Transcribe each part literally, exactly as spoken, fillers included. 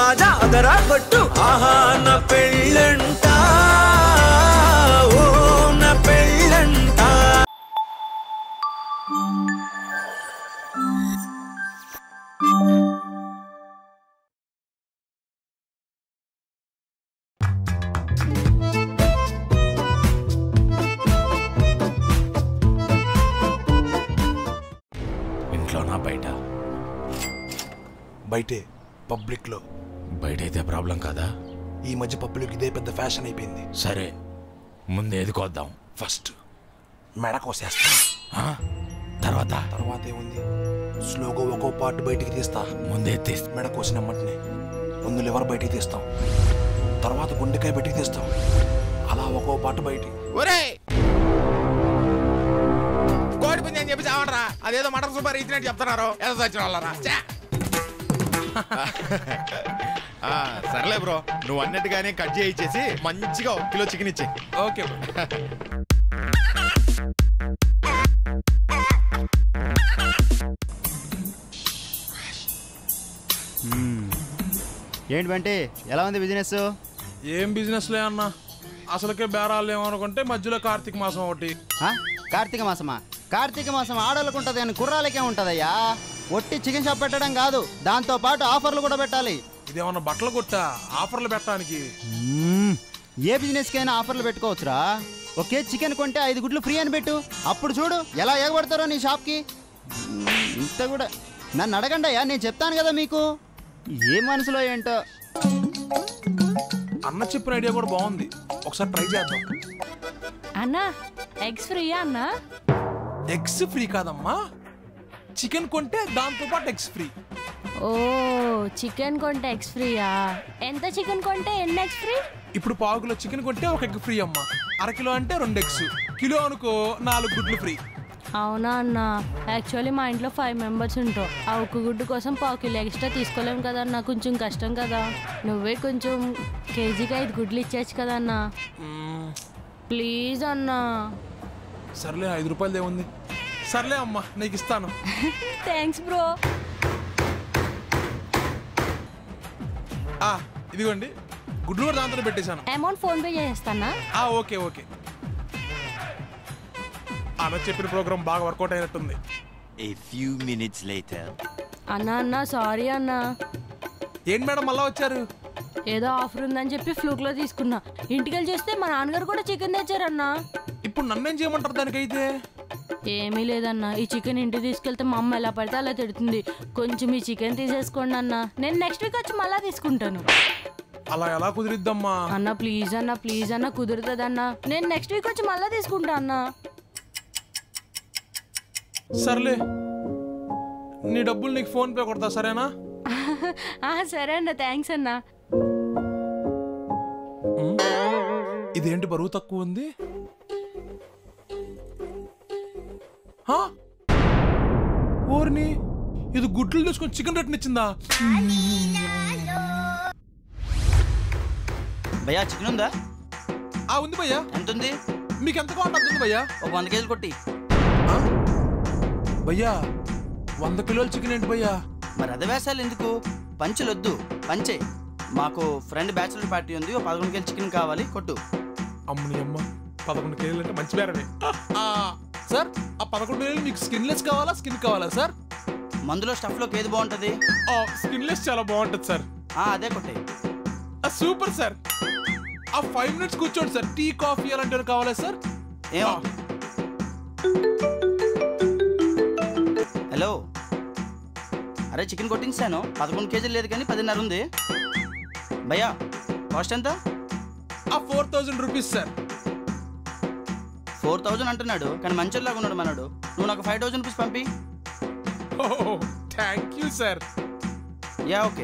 జాతర కొట్టు ఆహా నా పెళ్ళంట ఓ నా పెళ్ళంట. ఇంట్లోనా బయట? బయటే, పబ్లిక్ లో. బయట అయితే ప్రాబ్లం కాదా? ఈ మధ్య పబ్లిక్ ఇదే పెద్ద ఫ్యాషన్ అయిపోయింది. సరే ముందు ఏది కోద్దాం? ఫస్ట్ మెడ కోసేస్తా. తర్వాత తర్వాత ఏముంది, స్లోగా ఒక్కో పార్ట్ బయటికి తీస్తా. ముందే తీస్తా. మెడ కోసినమ్మటిని ముందు లివర్ బయటికి తీస్తాం, తర్వాత గుండెకాయ బయటికి తీస్తాం, అలా ఒక్కో పార్ట్ బయటికి. కోడి పుంజి అని చెప్పి చావడరా, అదేదో మటన్ సూపర్ ఇచ్చినట్టు చెప్తున్నారు. ఏదో సచ్చిన వాళ్ళరా. సర్లే బ్రో, నువ్వు అన్నట్టుగానే కట్ చేయించేసి మంచిగా ఒక కిలో చికెన్ ఇచ్చే. Okay bro. ఏంటి బంటి, ఎలా ఉంది బిజినెస్? ఏం బిజినెస్ లే అన్నా, అసలుకే బేరాలు ఏమనుకుంటే మధ్యలో కార్తీక మాసం ఒకటి. కార్తీక మాసమా? కార్తీక మాసం ఆడోళ్ళకు ఉంటుంది కానీ కుర్రాలకే ఉంటుందయ్యా. ఒట్టి చికెన్ షాప్ పెట్టడం కాదు, దాంతో పాటు ఆఫర్లు కూడా పెట్టాలి. ఇదేమన్నా బట్టలు కొట్టా ఆఫర్లు పెట్టడానికి? ఏ బిజినెస్ కైనా ఆఫర్లు పెట్టుకోవచ్చురా. ఒకే చికెన్ కొంటే ఐదు గుడ్లు ఫ్రీ అని పెట్టు, అప్పుడు చూడు ఎలా ఎగబడతారో నీ షాప్కి. ఇంత కూడా నన్ను అడగండి అయ్యా, నేను చెప్తాను కదా మీకు. ఏ మనసులో ఏంటో. అన్న చెప్పిన ఐడియా కూడా బాగుంది, ఒకసారి ట్రై చేద్దాం. అన్నా ఎగ్స్ ఫ్రీయా? అన్నా ఎగ్స్ ఫ్రీ కాదమ్మా, చికెన్ కొంటే దాంతో పాటు ఎగ్స్ ఫ్రీ. ఓ చికెన్ కొంటే ఎగ్స్ ఫ్రీయా? ఎంత చికెన్ కొంటే ఎన్ని ఎగ్స్ ఫ్రీ? ఇప్పుడు పావు కిలో చికెన్ కొంటే ఒక ఎగ్ ఫ్రీ అమ్మా, అరకిలో అంటే రెండు ఎగ్స్, కిలో అనుకో నాలుగు గుడ్లు ఫ్రీ. అవునా అన్నా, యాక్చువల్లీ మా ఇంట్లో ఫైవ్ మెంబర్స్ ఉంటాం. ఆ ఒక్క గుడ్డు కోసం పావు కిలో ఎక్స్ట్రా తీసుకోలేము కదా అన్న, కొంచెం కష్టం కదా. నువ్వే కొంచెం కేజీకి ఐదు గుడ్లు ఇచ్చేచ్చు కదా అన్నా, ప్లీజ్ అన్నా. సర్లే ఐదు రూపాయలు ఏముంది. సర్లే అమ్మా, నీకు ఇస్తాను. Thanks bro. ఇదిగోండి గుడ్లు కూడా దాంతో పెట్టేశాను. అమౌంట్ ఫోన్ పే చేస్తానా? Okay okay. అన్న చెప్పిన ప్రోగ్రామ్ బాగా వర్కౌట్ అయినట్టుంది. A few minutes later. అన్నా అన్నా సారీ అన్నా. ఏంటి మేడం మళ్ళా వచ్చారు? ఏదో ఆఫర్ ఉందని చెప్పి ఫ్లూక్ లో తీసుకున్నా. ఇంటికి వెళ్ళి చూస్తే మా నాన్నగారు కూడా చికెన్ తెచ్చారన్నా. ఇప్పుడు నన్నేం చేయమంటారు దానికైతే? ఏమీ లేదన్నా, ఈ చికెన్ ఇంటికి తీసుకెళ్తే మా అమ్మ ఎలా పడితే అలా తిడుతుంది. కొంచెం ఈ చికెన్ తీసేసుకోండి అన్నా, నేను నెక్స్ట్ వీక్ వచ్చి మళ్ళా తీసుకుంటాను. అలా ఎలా కుదిరిద్దమ్మా? అన్నా ప్లీజ్ అన్నా, ప్లీజ్ అన్నా, కుదురుతుందన్నా. నేను నెక్స్ట్ వీక్ వచ్చి మళ్ళా తీసుకుంటా అన్నా. సర్లే, నీ డబ్బులు నీకు ఫోన్ పే కొడతా, సరేనా? సరే అన్న, థ్యాంక్స్ అన్నా. ఇదేంటి బరువు తక్కువ ఉంది? ఓర్ని, ఇది గుడ్లు తీసుకొని చికెన్ రేట్ ఇచ్చిందా? భయ్యా చికెన్ ఉందా? ఆ ఉంది భయ్యా. ఎంత ఉంది? మీకు ఎంత కావాలి భయ్యా? ఒక వంద కేజీలు కొట్టి. భయ్యా వంద కిలోల చికెన్ ఏంటి భయ్యా? మరి అదే వేసాలు ఎందుకు? పంచులు వద్దు, పంచే. మాకు ఫ్రెండ్ బ్యాచులర్ పార్టీ ఉంది, ఒక పదకొండు కేజీలు చికెన్ కావాలి, కొట్టు. అమ్మని అమ్మ, పదకొండు కేజీలు అంటే మంచి బేరనే. సార్ ఆ పదకొండు కేజీలు మీకు స్కిన్లెస్ కావాలా స్కిన్ కావాలా సార్? మందులో స్టఫ్ లోకి ఏది బాగుంటది? స్కిన్లెస్ చాలా బాగుంటది సార్. అదే కొట్టే. Super sir. ఆ ఫైవ్ మినిట్స్ కూర్చోండి సార్, టీ కాఫీ అలాంటివి కావాలా సార్? ఏమో. హలో, అరే చికెన్ కొట్టించాను, పదకొండు కేజీలు లేదు కానీ పదిన్నర ఉంది. భయ్యా కాస్ట్ ఎంత? ఆ four thousand rupees sir. Four thousand అంటున్నాడు కానీ మంచిలాగా ఉన్నాడు మనడు. నువ్వు నాకు ఫైవ్ థౌజండ్ రూపీస్ పంపి. Thank you sir. Yeah okay.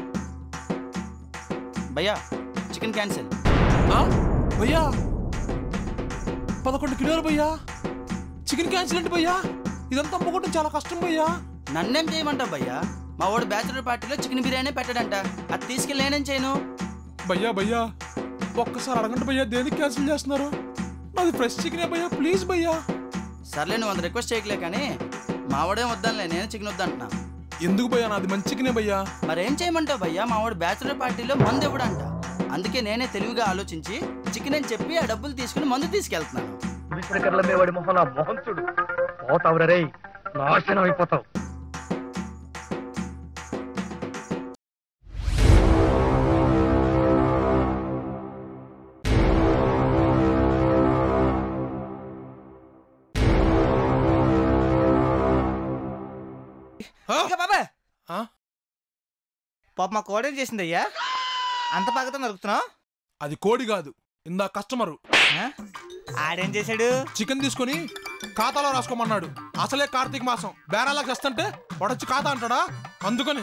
భయ్యా చికెన్ క్యాన్సిల్. భయ్యా పదకొండు కిలోలు భయ్యా, చికెన్ క్యాన్సిల్ అంటే భయ్యా? ఇదంతా అమ్ముకోవడం చాలా కష్టం భయ్యా. నన్నేం చేయమంటావు భయ్యా? మా వాడు బ్యాచులర్ పార్టీలో చికెన్ బిర్యానీ పెట్టాడంట, అది తీసుకెళ్ళి నేనేం చేయను? భయ్యా భయ్యా ఒక్కసారి అడగండి భయ్యా, దేనికి క్యాన్సిల్ చేస్తున్నారు? నాది ఫ్రెష్ చికెనే భయ్యా, ప్లీజ్ భయ్యా. సర్లే, నువ్వు అంత రిక్వెస్ట్ చేయట్లే కానీ మా వాడేం వద్దానులే, నేనే చికెన్ వద్దంటున్నా. ఎందుకు భయ్యా నాది మంచిగానే భయ్యా. మరేం చేయమంటావు భయ్యా, మా వాడు బ్యాచులర్ పార్టీలో మందు ఇవ్వడంట. అందుకే నేనే తెలివిగా ఆలోచించి చికెన్ అని చెప్పి ఆ డబ్బులు తీసుకుని మందు తీసుకెళ్తున్నాను. వాడి మొహం మొహం చూడు, పోతావు రే, నాశనం అయిపోతావు. బాబా పాప మా కోడేం చేసిందయ్యా, అంత పగతో నరుకుతున్నావు? అది కోడి కాదు, ఇందా కస్టమరు. ఆడేం చేశాడు? చికెన్ తీసుకొని ఖాతాలో రాసుకోమన్నాడు. అసలే కార్తీక మాసం బేరాలకు వస్తుంటే వాడొచ్చి ఖాతా అంటాడా, అందుకని.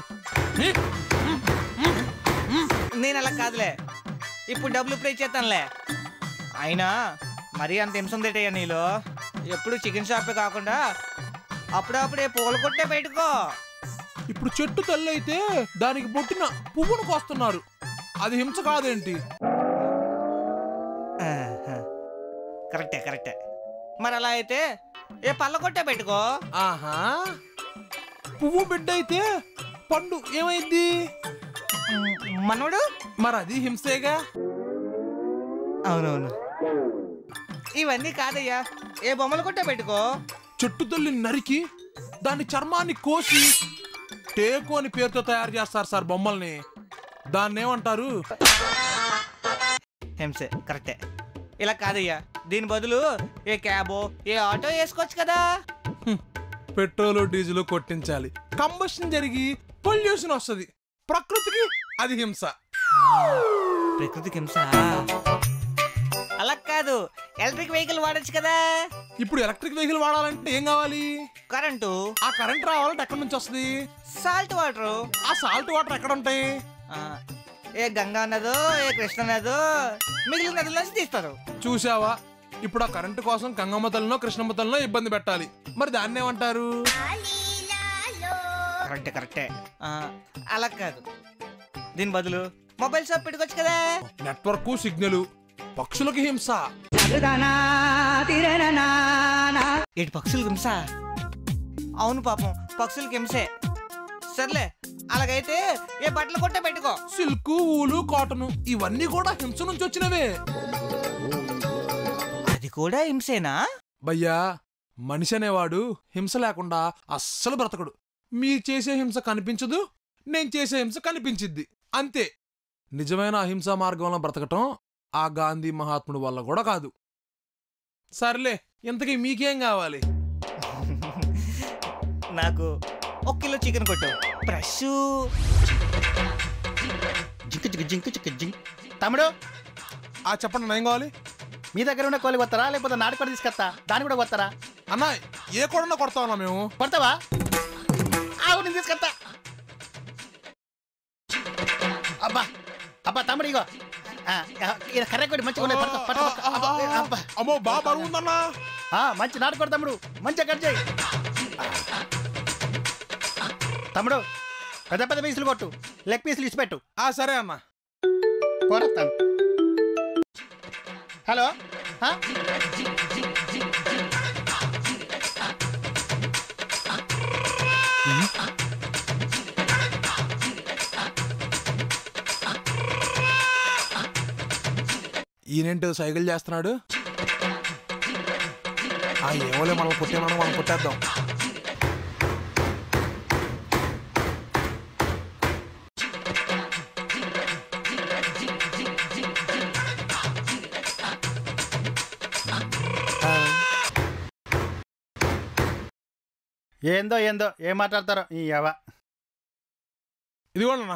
నేను అలా కాదులే, ఇప్పుడు డబ్బులు పే చేస్తానులే. అయినా మరీ అంత హింస ఉందేటయ్యా నీలో. ఎప్పుడు చికెన్ షాపే కాకుండా అప్పుడప్పుడే పూల కొట్టే పెట్టుకో. ఇప్పుడు చెట్టు తల్లి అయితే దానికి పుట్టిన పువ్వును కోస్తున్నారు, అది హింస కాదేంటి? కరెక్టే కరెక్టే. మరి అలా అయితే ఏ పళ్ళ కొట్టే పెట్టుకో. ఆహా, పువ్వు బిడ్డ అయితే పండు ఏమైంది? మనవడు మరి అది హింసేగా. అవునవును, ఇవన్నీ కాదయ్యా, ఏ బొమ్మలు కొట్టే పెట్టుకో. చెట్టు తల్లిని నరికి దాని చర్మాన్ని కోసి టేకు అని పేరుతో తయారు చేస్తారు సార్ బొమ్మల్ని. దాన్ని ఏమంటారు? హింసే, కరెక్టే. ఇలా కాదయ్యా, దీని బదులు ఏ క్యాబో ఏ ఆటో వేసుకోవచ్చు కదా. పెట్రోల్ డీజిల్ కొట్టించాలి, కంబషన్ జరిగి పొల్యూషన్ వస్తుంది, ప్రకృతికి అది హింస. ప్రకృతికి హింస అలా కాదు, ఎలక్ట్రిక్ వెహికల్ వాడచ్చు కదా. ఇప్పుడు ఎలక్ట్రిక్ వెహికల్ వాడాలంటే ఏం కావాలి? కరెంటు. ఆ కరెంట్ రావాలంటే ఎక్కడి నుంచి వస్తుంది? Salt water. ఆ సాల్ట్ వాటర్ ఎక్కడ ఉంటాయి? ఏ గంగా నదో ఏ కృష్ణ నదో మిగిలిన నదుల నుంచి తీస్తారు. చూసావా, ఇప్పుడు ఆ కరెంటు కోసం గంగమ్మ తల్లినో కృష్ణమ్మ తల్లినో ఇబ్బంది పెట్టాలి, మరి దాన్ని ఏమంటారు? కరెక్టే కరెక్టే. అలా కాదు, దీని బదులు మొబైల్ షాప్ పెట్టుకోవచ్చు కదా. నెట్వర్క్ సిగ్నల్, పక్షులకి హింస. ఏంటి పక్షులకి హింస? అవును పాపం, పక్షులకి హింసే. సర్లే, అలాగైతే ఏ బట్టలు కొట్టే పెట్టుకో. సిల్క్, ఊలు, కాటన్ ఇవన్నీ కూడా హింస నుంచి వచ్చినవే. అది కూడా హింసేనా? భయ్యా, మనిషి అనేవాడు హింస లేకుండా అస్సలు బ్రతకడు. మీరు చేసే హింస కనిపించదు, నేను చేసే హింస కనిపించిద్ది, అంతే. నిజమైన అహింసా మార్గంలో బ్రతకటం ఆ గాంధీ మహాత్ముడు వల్ల కూడా కాదు. సర్లే, ఇంతకీ మీకేం కావాలి? నాకు ఒక కిలో చికెన్ కొట్టు. ఫ్రెష్. జింకు జింకు జింకు జింకు జింక్. తమ్ముడు, ఆ చెప్పండి, ఏం కావాలి? మీ దగ్గర ఉన్న కోళ్ళు కొత్తరా లేకపోతే నాటు కూడా తీసుకొస్తా, దాన్ని కూడా కొత్తరా? అన్నా, ఏ కూడా కొడతా ఉన్నా మేము. కొడతావా? ఆవు నేను తీసుకొస్తా. అబ్బా అబ్బా తమ్ముడు, ఇగో కర్ర కొడి మంచిగా ఉన్నాయి. అమ్మో, బాగా బరువుందన్నా. మంచి నాటు కొడు తమ్ముడు, మంచిగా కట్ చేయి. తమ్ముడు, పెద్ద పెద్ద పీసులు కొట్టు, లెగ్ పీసులు ఇచ్చి పెట్టు. సరే అన్న, కోరస్తాను. హలో, ఈయనేంటో సైకిల్ చేస్తున్నాడు. ఆ ఏమోలే, మనం కొట్టేమన్నా మనం కొట్టేద్దాం. ఏందో ఏందో ఏం మాట్లాడతారో ఈ యవ. ఇదిగోండి,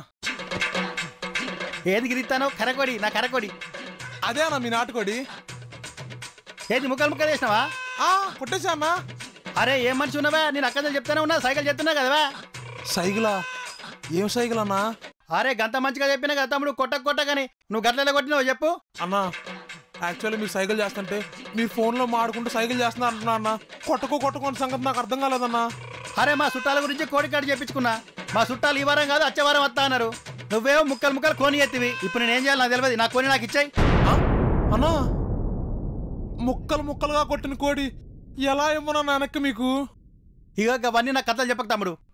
ఏది గిరిస్తానో? కరకొడి, నా కరకొడి. అదే అన్న మీ నాటుకోడి. ఏది ముక్కలు ముక్కలు వేసినావా? కొట్టేసా అన్న. అరే ఏం మనిషి ఉన్నావా? నేను అక్కడ చెప్తానే ఉన్నా, సైకిల్ చెప్తున్నా కదా. సైకిలా? ఏం సైకిల్ అన్నా? అరే గంత మంచిగా చెప్పినా కదా తమ్ముడు, కొట్టక కొట్టకని. నువ్వు గట్లలో కొట్టినావు చెప్పు. అన్నా, యాక్చువల్లీ మీరు సైకిల్ చేస్తుంటే మీరు ఫోన్లో మాడుకుంటూ సైకిల్ చేస్తున్నా అంటున్నా అన్న. కొట్టకు కొట్టుకోని సంగతి నాకు అర్థం కాలేదన్నా. అరే మా చుట్టాల గురించి కోడి కాడి చెప్పించుకున్నా. మా చుట్టాలు ఈ వారం కాదు వచ్చే వారం వస్తా అన్నారు. నువ్వేమో ముక్కలు ముక్కలు కోని ఎత్తివి. ఇప్పుడు నేనేం చేయాలి నాకు తెలియదు. నా కోని నాకు ఇచ్చాయి. అన్నా, ముక్కలు ముక్కలుగా కొట్టిన కోడి ఎలా ఇవ్వనన్నా వెనక్కి మీకు? ఇక అవన్నీ నాకు కథలు చెప్పక తమ్ముడు.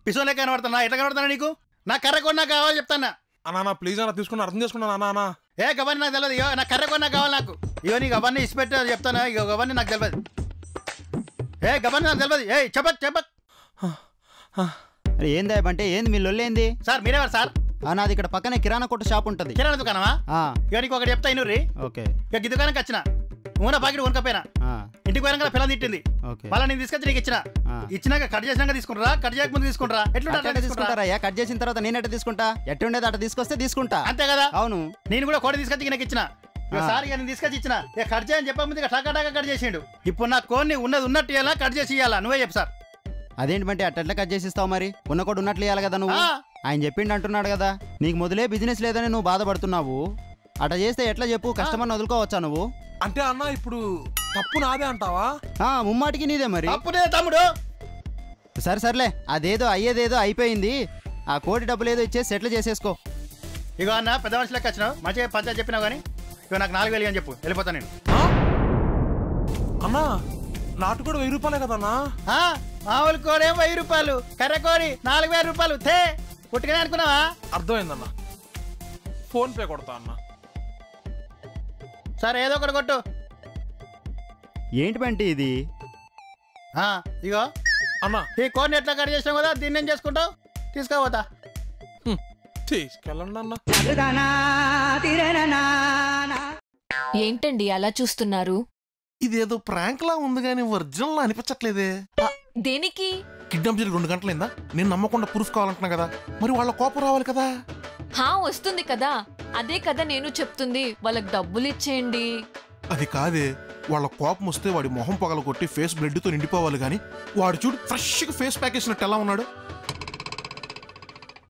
పిసోన్ లెక్క కనబడుతున్నా ఎట్లా కనబడుతున్నా నీకు నా కర్ర కొన్నా కావాలి చెప్తానా అన్నా ప్లీజ్ అన్న తీసుకుని అర్థం చేసుకున్నాను అన్నా అన్నా ఏ గవన్నీ నాకు తెలియదు ఇగో నా కర్ర కొన్నా కావాలి నాకు ఇగో నీకు అవన్నీ ఇచ్చిపెట్టి చెప్తాను ఇగో గవన్నీ నాకు తెలియదు ఏ గవన్నీ నాకు తెలియదు ఏ చెప్పదు చెప్పదు అరే ఏందా అంటే ఏంది మీ లొల్లేంది సార్ మీరేవారు సార్ నాది ఇక్కడ పక్కనే కిరాణా కొట్టు షాప్ ఉంటుంది. కిరాణా దుకాణమా? ఇక నీకు ఒకటి చెప్తా ఇను రీ. ఓకే. ఇక ఈ దుకాణంకి వచ్చిన ఊన పాకెట్ కొనకపోయినా ఇంటికి పోయినా పిల్లలు తిట్టింది మళ్ళీ నేను తీసుకొచ్చి నీకు ఇచ్చిన ఇచ్చినాక కట్ చేసినాక తీసుకుంటారా కట్ చేయక ముందు తీసుకుంటారా ఎట్లా తీసుకుంటారా? కట్ చేసిన తర్వాత నేను ఎట్లా తీసుకుంటా? ఎట్లా ఉండేది అట్లా తీసుకొస్తే తీసుకుంటా అంతే కదా. అవును నేను కూడా కోడి తీసుకొచ్చి నాకు ఇచ్చిన సార్ నేను తీసుకొచ్చి ఇచ్చిన ఇక కట్ చేయని చెప్పే ముందు టాకా టాకా కట్ చేసిండు. ఇప్పుడు నా కోడిని ఉన్నది ఉన్నట్టు ఇవ్వాలా కట్ చేసి ఇవ్వాలా నువ్వే చెప్పు సార్. అదేంటి అట్లా కట్ చేసి ఇస్తావు మరి? ఉన్న కూడా ఉన్నట్లు ఇవ్వాలి కదా నువ్వు. ఆయన చెప్పిండు అంటున్నాడు కదా నీకు మొదలే బిజినెస్ లేదని నువ్వు బాధపడుతున్నావు. అట్లా చేస్తే ఎట్లా చెప్పు కస్టమర్ని వదులుకోవచ్చా నువ్వు? అంటే అన్న ఇప్పుడు తప్పు నాదే అంటావా? ముమ్మాటికి నీదే మరి. తప్పునే తమ్ముడు. సరే సర్లే అదేదో అయ్యేదేదో అయిపోయింది. ఆ కోటి డబ్బులు ఏదో ఇచ్చేసి సెటిల్ చేసేసుకో. ఇగో అన్న పెద్ద మనిషి లెక్క వచ్చినావు మంచిగా పంచాయతీ చెప్పినావు కానీ ఇక నాకు నాలుగు వేలు అని చెప్పు వెళ్ళిపోతాను నేను. అన్నా నాటు కూడా వెయ్యి రూపాయలే కదన్నా. మామూలు కోడి ఏమో వెయ్యి రూపాయలు కర్ర కోడి నాలుగు వేల రూపాయలు తే పుట్టుకనే అనుకున్నావా? అర్థమైందన్నా ఫోన్ పే కొడతా అన్న. సరే ఏదో ఒకటి కొట్టు. ఏంటి బంటి ఇది? ఇగో అన్నా ఈ కోడిని ఎట్లా కట్ చేసినావు కదా దీన్ని ఏం చేసుకుంటావు తీసుకోపోతా. తీసుకెళ్ళండి అన్న. ఏంటండి అలా చూస్తున్నారు? ఇదేదో ప్రాంక్ లా ఉంది కానీ ఒరిజినల్ అనిపించట్లేదే. దేనికి? కిడ్నాప్ జరిగి రెండు గంటలైందా? నేను నమ్మకుండా ప్రూఫ్ కావాలంటున్నా కదా మరి వాళ్ళ కోపం రావాలి కదా. హా వస్తుంది కదా అదే కదా నేను చెప్తుంది. వాళ్ళకి డబ్బులు ఇచ్చేయండి. అది కాదే వాళ్ళ కోపం వస్తే వాడి మొహం పగల కొట్టి ఫేస్ బ్లడ్ తో నిండిపోవాలి కానీ వాడు చూడు ఫ్రెష్ గా ఫేస్ ప్యాక్ వేసినట్టు ఎలా ఉన్నాడు.